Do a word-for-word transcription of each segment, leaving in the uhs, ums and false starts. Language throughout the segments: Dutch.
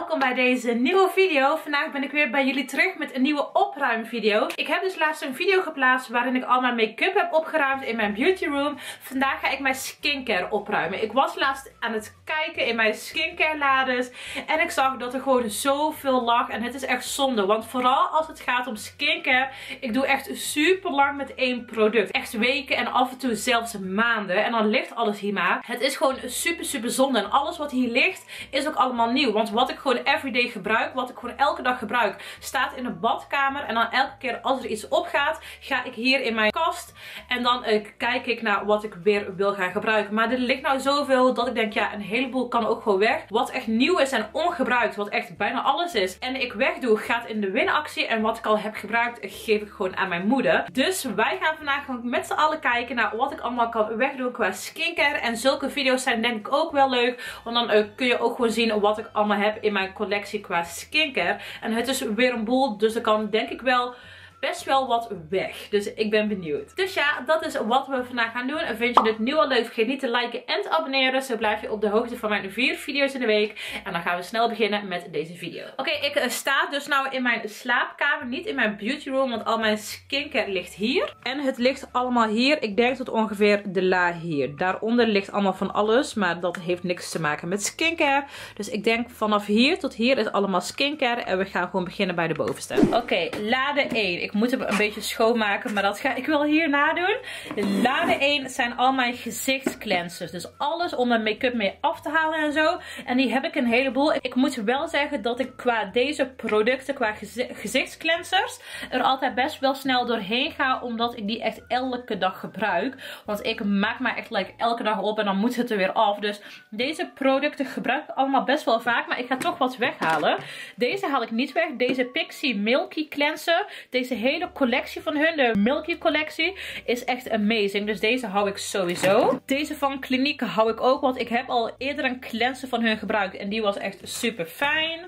welkom bij deze nieuwe video. Vandaag ben ik weer bij jullie terug met een nieuwe opruimvideo. Ik heb dus laatst een video geplaatst waarin ik al mijn make-up heb opgeruimd in mijn beauty room. Vandaag ga ik mijn skincare opruimen. Ik was laatst aan het kijken in mijn skincare lades en ik zag dat er gewoon zoveel lag en het is echt zonde. Want vooral als het gaat om skincare, ik doe echt super lang met één product. Echt weken en af en toe zelfs maanden en dan ligt alles hier maar. Het is gewoon super super zonde en alles wat hier ligt is ook allemaal nieuw. Want wat ik gewoon everyday gebruik, wat ik gewoon elke dag gebruik, staat in de badkamer. En dan elke keer als er iets opgaat, ga ik hier in mijn kast. En dan uh, kijk ik naar wat ik weer wil gaan gebruiken. Maar er ligt nou zoveel dat ik denk, ja, een heleboel kan ook gewoon weg. Wat echt nieuw is en ongebruikt, wat echt bijna alles is. En ik wegdoe, gaat in de winactie. En wat ik al heb gebruikt, geef ik gewoon aan mijn moeder. Dus wij gaan vandaag gewoon met z'n allen kijken naar wat ik allemaal kan wegdoen qua skincare. En zulke video's zijn denk ik ook wel leuk. Want dan uh, kun je ook gewoon zien wat ik allemaal heb in mijn collectie qua skincare. En het is weer een boel, dus er kan denk ik wel best wel wat weg. Dus ik ben benieuwd. Dus ja, dat is wat we vandaag gaan doen. En vind je dit nu al leuk, vergeet niet te liken en te abonneren. Zo blijf je op de hoogte van mijn vier video's in de week. En dan gaan we snel beginnen met deze video. Oké, okay, ik uh, sta dus nou in mijn slaapkamer. Niet in mijn beauty room, want al mijn skincare ligt hier. En het ligt allemaal hier. Ik denk tot ongeveer de la hier. Daaronder ligt allemaal van alles. Maar dat heeft niks te maken met skincare. Dus ik denk vanaf hier tot hier is allemaal skincare. En we gaan gewoon beginnen bij de bovenste. Oké, okay, lade één. Ik moet hem een beetje schoonmaken, maar dat ga ik wel hierna doen. Lade één zijn al mijn gezichtscleansers. Dus alles om mijn make-up mee af te halen en zo. En die heb ik een heleboel. Ik moet wel zeggen dat ik qua deze producten, qua gezi gezichtscleansers, er altijd best wel snel doorheen ga. Omdat ik die echt elke dag gebruik. Want ik maak maar echt like, elke dag op en dan moet het er weer af. Dus deze producten gebruik ik allemaal best wel vaak. Maar ik ga toch wat weghalen. Deze haal ik niet weg. Deze Pixi Milky Cleanser. Deze hele collectie van hun, de Milky collectie, is echt amazing. Dus deze hou ik sowieso. Deze van Clinique hou ik ook, want ik heb al eerder een cleanser van hun gebruikt en die was echt super fijn.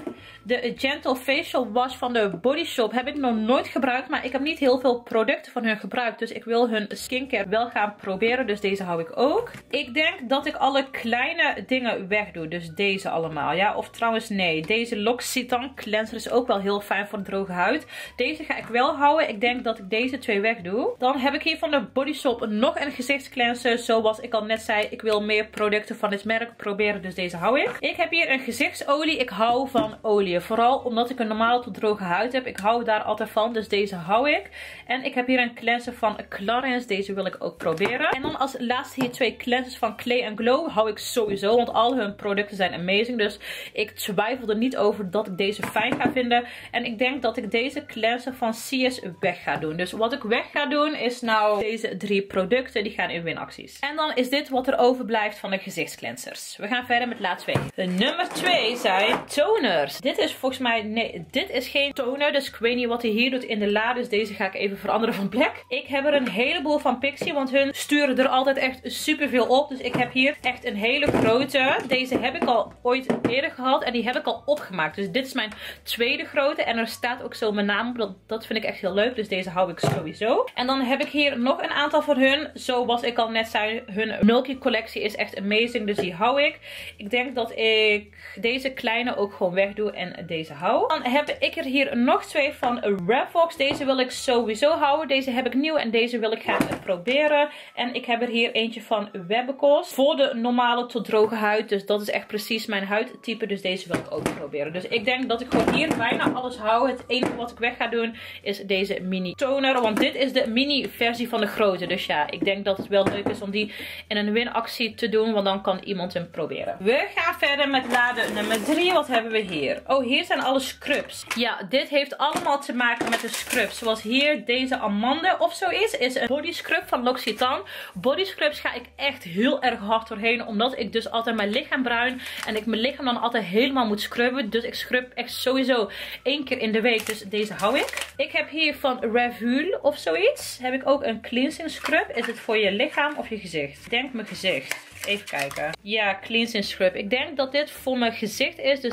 De Gentle Facial Wash van de Body Shop heb ik nog nooit gebruikt. Maar ik heb niet heel veel producten van hun gebruikt. Dus ik wil hun skincare wel gaan proberen. Dus deze hou ik ook. Ik denk dat ik alle kleine dingen wegdoe. Dus deze allemaal. Ja, of trouwens nee. Deze L'Occitane Cleanser is ook wel heel fijn voor een droge huid. Deze ga ik wel houden. Ik denk dat ik deze twee wegdoe. Dan heb ik hier van de Body Shop nog een gezichtscleanser. Zoals ik al net zei. Ik wil meer producten van dit merk proberen. Dus deze hou ik. Ik heb hier een gezichtsolie. Ik hou van olie. Vooral omdat ik een normaal tot droge huid heb. Ik hou daar altijd van. Dus deze hou ik. En ik heb hier een cleanser van Clarins. Deze wil ik ook proberen. En dan als laatste hier twee cleansers van Clay and Glow. Hou ik sowieso. Want al hun producten zijn amazing. Dus ik twijfel er niet over dat ik deze fijn ga vinden. En ik denk dat ik deze cleanser van C S weg ga doen. Dus wat ik weg ga doen is nou deze drie producten. Die gaan in winacties. En dan is dit wat er overblijft van de gezichtscleansers. We gaan verder met laat twee. De nummer twee zijn toners. Dit is volgens mij, nee, dit is geen toner. Dus ik weet niet wat hij hier doet in de la. Dus deze ga ik even veranderen van plek. Ik heb er een heleboel van Pixi. Want hun sturen er altijd echt super veel op. Dus ik heb hier echt een hele grote. Deze heb ik al ooit eerder gehad. En die heb ik al opgemaakt. Dus dit is mijn tweede grote. En er staat ook zo mijn naam op. Dat, dat vind ik echt heel leuk. Dus deze hou ik sowieso. En dan heb ik hier nog een aantal van hun. Zoals ik al net zei. Hun Milky collectie is echt amazing. Dus die hou ik. Ik denk dat ik deze kleine ook gewoon wegdoe. En deze hou. Dan heb ik er hier nog twee van Revox. Deze wil ik sowieso houden. Deze heb ik nieuw en deze wil ik gaan proberen. En ik heb er hier eentje van Webekos. Voor de normale tot droge huid. Dus dat is echt precies mijn huidtype. Dus deze wil ik ook proberen. Dus ik denk dat ik gewoon hier bijna alles hou. Het enige wat ik weg ga doen is deze mini toner. Want dit is de mini versie van de grote. Dus ja, ik denk dat het wel leuk is om die in een winactie te doen. Want dan kan iemand hem proberen. We gaan verder met lade nummer drie. Wat hebben we hier? Oh, hier zijn alle scrubs. Ja, dit heeft allemaal te maken met de scrubs. Zoals hier deze amande of zoiets. Is een body scrub van L'Occitane. Body scrubs ga ik echt heel erg hard doorheen. Omdat ik dus altijd mijn lichaam bruin. En ik mijn lichaam dan altijd helemaal moet scrubben. Dus ik scrub echt sowieso één keer in de week. Dus deze hou ik. Ik heb hier van Revul of zoiets. Heb ik ook een cleansing scrub. Is het voor je lichaam of je gezicht? Ik denk mijn gezicht. Even kijken. Ja, cleansing scrub. Ik denk dat dit voor mijn gezicht is. Dus deze ga ik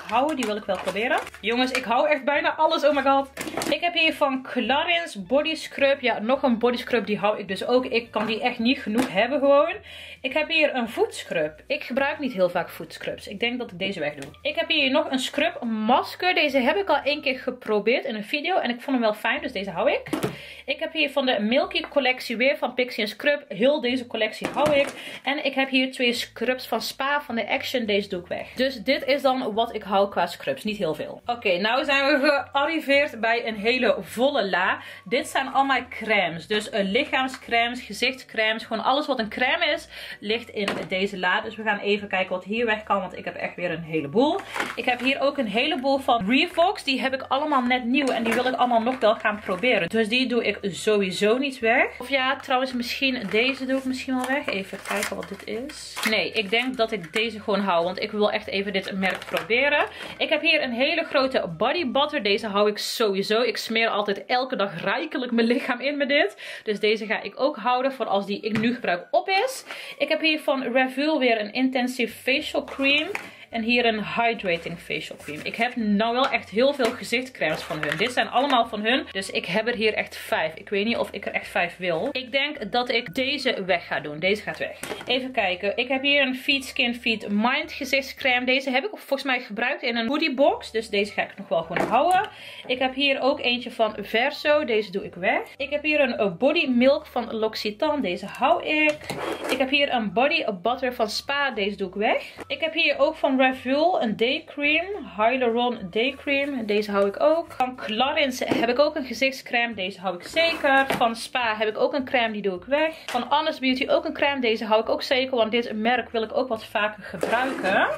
houden. Die wil ik wel proberen. Jongens, ik hou echt bijna alles. Oh my god. Ik heb hier van Clarins Body Scrub. Ja, nog een body scrub. Die hou ik dus ook. Ik kan die echt niet genoeg hebben gewoon. Ik heb hier een voetscrub. Ik gebruik niet heel vaak voetscrubs. Ik denk dat ik deze wegdoe. Ik heb hier nog een scrub masker. Deze heb ik al één keer geprobeerd in een video. En ik vond hem wel fijn. Dus deze hou ik. Ik heb hier van de Milky collectie weer van Pixi een scrub. Heel deze collectie hou ik. En ik heb hier twee scrubs van Spa van de Action. Deze doe ik weg. Dus dit is dan wat ik hou qua scrubs. Niet heel veel. Oké, okay, nou zijn we gearriveerd bij een hele volle la. Dit zijn allemaal crèmes. Dus uh, lichaamscremes, gezichtscremes. Gewoon alles wat een crème is, ligt in deze la. Dus we gaan even kijken wat hier weg kan. Want ik heb echt weer een heleboel. Ik heb hier ook een heleboel van Revox. Die heb ik allemaal net nieuw. En die wil ik allemaal nog wel gaan proberen. Dus die doe ik sowieso niet weg. Of ja, trouwens misschien deze doe ik misschien wel weg. Even kijken wat dit is. Nee, ik denk dat ik deze gewoon hou. Want ik wil echt even dit merk proberen. Ik heb hier een hele grote body butter. Deze hou ik sowieso. Ik smeer altijd elke dag rijkelijk mijn lichaam in met dit. Dus deze ga ik ook houden voor als die ik nu gebruik op is. Ik heb hier van Revue weer een intensive facial cream. En hier een hydrating facial cream. Ik heb nou wel echt heel veel gezichtscremes van hun. Dit zijn allemaal van hun. Dus ik heb er hier echt vijf. Ik weet niet of ik er echt vijf wil. Ik denk dat ik deze weg ga doen. Deze gaat weg. Even kijken. Ik heb hier een Feed Skin Feed Mind gezichtscreme. Deze heb ik volgens mij gebruikt in een hoodie box. Dus deze ga ik nog wel gewoon houden. Ik heb hier ook eentje van Verso. Deze doe ik weg. Ik heb hier een Body Milk van L'Occitane. Deze hou ik. Ik heb hier een Body Butter van Spa. Deze doe ik weg. Ik heb hier ook van Revue een day cream. Hyaluron day cream. Deze hou ik ook. Van Clarins heb ik ook een gezichtscreme. Deze hou ik zeker. Van Spa heb ik ook een crème. Die doe ik weg. Van Honest Beauty ook een crème. Deze hou ik ook zeker. Want dit merk wil ik ook wat vaker gebruiken.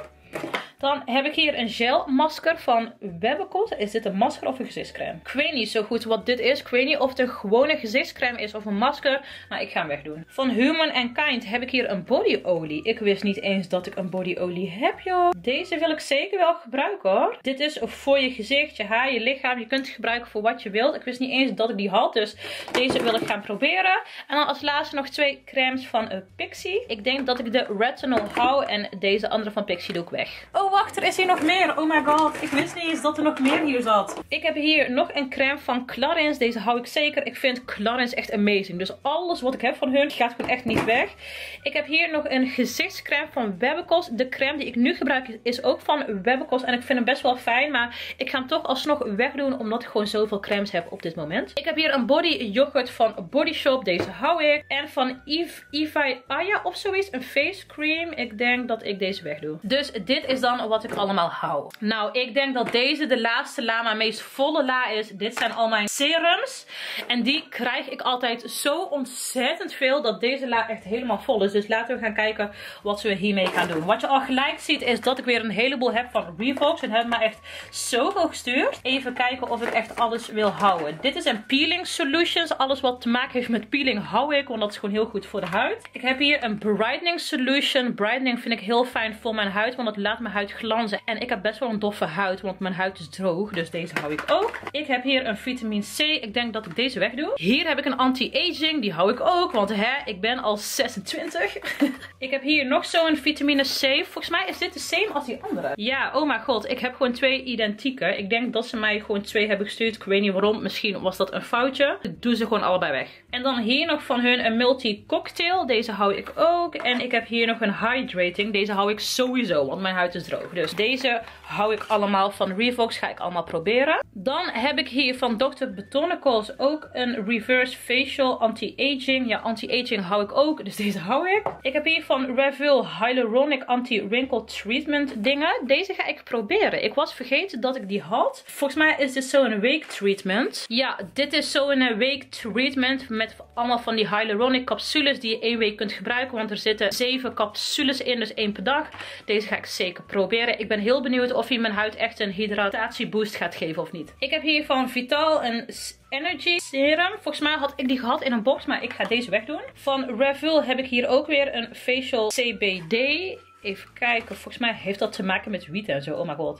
Dan heb ik hier een gelmasker van Webcot. Is dit een masker of een gezichtscreme? Ik weet niet zo goed wat dit is. Ik weet niet of het een gewone gezichtscreme is of een masker. Maar ik ga hem wegdoen. Van Human and Kind heb ik hier een bodyolie. Ik wist niet eens dat ik een bodyolie heb, joh. Deze wil ik zeker wel gebruiken, hoor. Dit is voor je gezicht, je haar, je lichaam. Je kunt het gebruiken voor wat je wilt. Ik wist niet eens dat ik die had. Dus deze wil ik gaan proberen. En dan als laatste nog twee crèmes van uh, Pixi. Ik denk dat ik de Retinol hou. En deze andere van Pixi doe ik weg. Oh, wacht, er is hier nog meer. Oh my god, ik wist niet eens dat er nog meer hier zat. Ik heb hier nog een crème van Clarins. Deze hou ik zeker. Ik vind Clarins echt amazing. Dus alles wat ik heb van hun gaat gewoon echt niet weg. Ik heb hier nog een gezichtscrème van Webcot. De crème die ik nu gebruik is ook van Webcot. En ik vind hem best wel fijn. Maar ik ga hem toch alsnog wegdoen. Omdat ik gewoon zoveel crèmes heb op dit moment. Ik heb hier een body yoghurt van Body Shop. Deze hou ik. En van Eve, Eva Aya of zoiets. Een face cream. Ik denk dat ik deze wegdoe. Dus dit is dan wat ik allemaal hou. Nou, ik denk dat deze de laatste la, mijn meest volle la is. Dit zijn al mijn serums. En die krijg ik altijd zo ontzettend veel dat deze la echt helemaal vol is. Dus laten we gaan kijken wat we hiermee gaan doen. Wat je al gelijk ziet is dat ik weer een heleboel heb van Revox. En hebben me echt zoveel gestuurd. Even kijken of ik echt alles wil houden. Dit is een peeling solutions. Alles wat te maken heeft met peeling hou ik. Want dat is gewoon heel goed voor de huid. Ik heb hier een brightening solution. Brightening vind ik heel fijn voor mijn huid. Want dat laat mijn huid glanzen. En ik heb best wel een doffe huid. Want mijn huid is droog. Dus deze hou ik ook. Ik heb hier een vitamine C. Ik denk dat ik deze wegdoe. Hier heb ik een anti-aging. Die hou ik ook. Want hè, ik ben al zesentwintig. Ik heb hier nog zo'n vitamine C. Volgens mij is dit de same als die andere. Ja, oh mijn god. Ik heb gewoon twee identieke. Ik denk dat ze mij gewoon twee hebben gestuurd. Ik weet niet waarom. Misschien was dat een foutje. Ik doe ze gewoon allebei weg. En dan hier nog van hun een multi cocktail. Deze hou ik ook. En ik heb hier nog een hydrating. Deze hou ik sowieso. Want mijn huid is droog. Dus deze hou ik allemaal van Revox. Ga ik allemaal proberen. Dan heb ik hier van dokter Botanicals ook een reverse facial anti-aging. Ja, anti-aging hou ik ook. Dus deze hou ik. Ik heb hier van Revue Hyaluronic Anti-Wrinkle Treatment dingen. Deze ga ik proberen. Ik was vergeten dat ik die had. Volgens mij is dit zo'n week treatment. Ja, dit is zo'n week treatment met allemaal van die hyaluronic capsules die je één week kunt gebruiken. Want er zitten zeven capsules in, dus één per dag. Deze ga ik zeker proberen. Ik ben heel benieuwd of hij mijn huid echt een hydratatieboost gaat geven of niet. Ik heb hier van Vital een Energy Serum. Volgens mij had ik die gehad in een box, maar ik ga deze wegdoen. Van Revue heb ik hier ook weer een Facial C B D. Even kijken, volgens mij heeft dat te maken met wiet en zo. Oh my god.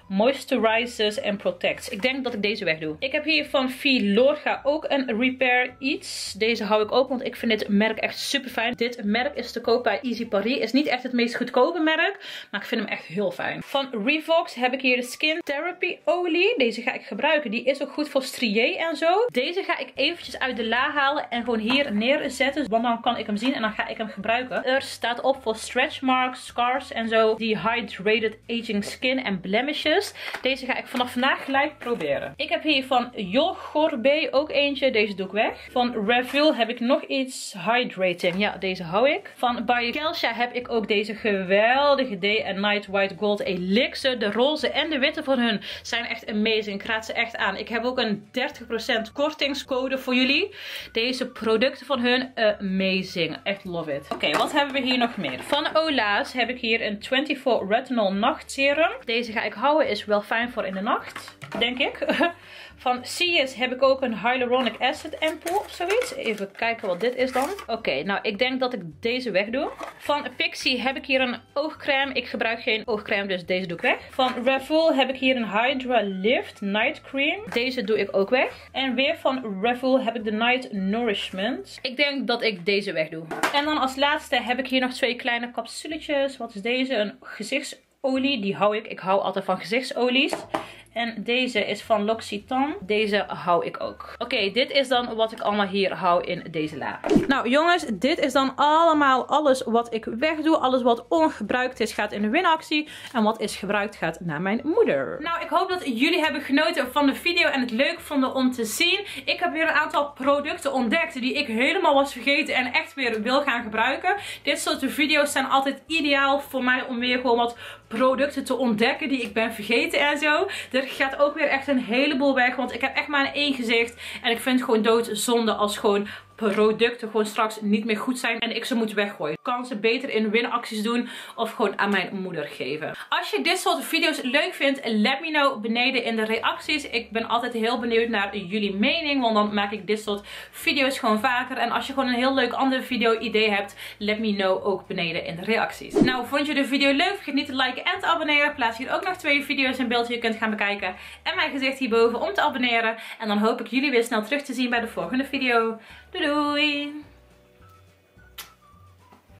Moisturizes and Protects. Ik denk dat ik deze weg doe. Ik heb hier van Filorga ook een Repair iets. Deze hou ik ook, want ik vind dit merk echt super fijn. Dit merk is te koop bij Easy Paris. Is niet echt het meest goedkope merk, maar ik vind hem echt heel fijn. Van Revox heb ik hier de Skin Therapy olie. Deze ga ik gebruiken. Die is ook goed voor strié en zo. Deze ga ik eventjes uit de la halen en gewoon hier neerzetten. Want dan kan ik hem zien en dan ga ik hem gebruiken. Er staat op voor stretch marks, scars en zo. Dehydrated aging skin en blemishes. Deze ga ik vanaf vandaag gelijk proberen. Ik heb hier van Yogurbe ook eentje. Deze doe ik weg. Van Revil heb ik nog iets. Hydrating. Ja, deze hou ik. Van Biocalcia heb ik ook deze geweldige Day and Night White Gold Elixir. De roze en de witte van hun zijn echt amazing. Ik raad ze echt aan. Ik heb ook een dertig procent kortingscode voor jullie. Deze producten van hun, amazing. Echt love it. Oké, okay, wat hebben we hier nog meer? Van Ola's heb ik hier een vierentwintig Retinol Nachtserum. Deze ga ik houden. Is wel fijn voor in de nacht, denk ik. Van Science heb ik ook een Hyaluronic Acid Ampoule of zoiets. Even kijken wat dit is dan. Oké, okay, nou ik denk dat ik deze weg doe. Van Pixi heb ik hier een oogcrème. Ik gebruik geen oogcrème, dus deze doe ik weg. Van Revol heb ik hier een Hydra Lift Night Cream. Deze doe ik ook weg. En weer van Revol heb ik de Night Nourishment. Ik denk dat ik deze weg doe. En dan als laatste heb ik hier nog twee kleine capsuletjes. Wat is deze? Een gezichtsolie. Die hou ik. Ik hou altijd van gezichtsolies. En deze is van L'Occitane. Deze hou ik ook. Oké, okay, dit is dan wat ik allemaal hier hou in deze la. Nou jongens, dit is dan allemaal alles wat ik wegdoe. Alles wat ongebruikt is gaat in de winactie. En wat is gebruikt gaat naar mijn moeder. Nou, ik hoop dat jullie hebben genoten van de video en het leuk vonden om te zien. Ik heb weer een aantal producten ontdekt die ik helemaal was vergeten en echt weer wil gaan gebruiken. Dit soort video's zijn altijd ideaal voor mij om weer gewoon wat producten te ontdekken die ik ben vergeten en zo. Er gaat ook weer echt een heleboel weg, want ik heb echt maar één gezicht. En ik vind het gewoon doodzonde als gewoon producten gewoon straks niet meer goed zijn en ik ze moet weggooien. Ik kan ze beter in winacties doen of gewoon aan mijn moeder geven. Als je dit soort video's leuk vindt, let me know beneden in de reacties. Ik ben altijd heel benieuwd naar jullie mening, want dan maak ik dit soort video's gewoon vaker. En als je gewoon een heel leuk ander video idee hebt, let me know ook beneden in de reacties. Nou, vond je de video leuk? Vergeet niet te liken en te abonneren. Plaats hier ook nog twee video's in beeld die je kunt gaan bekijken. En mijn gezicht hierboven om te abonneren. En dan hoop ik jullie weer snel terug te zien bij de volgende video. Doei doei!